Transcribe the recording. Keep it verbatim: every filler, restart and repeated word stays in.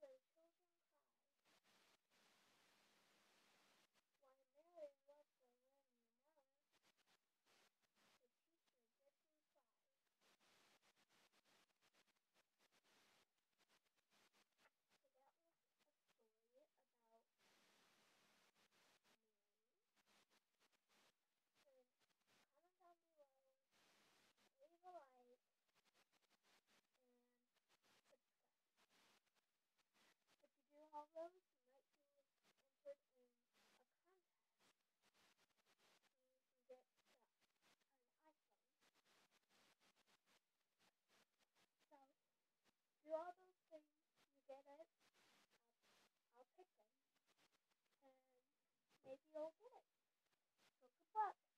where children cry. Why Mary was the learning mother, the teacher didn't cry. So that was a story about Mary. And comment down below, leave a like, and subscribe. If you do all those, you might be entered in a contest. You can get stuff on an iPhone. So, do all those things, you get it, I'll, I'll pick them, and maybe you'll get it. So good luck.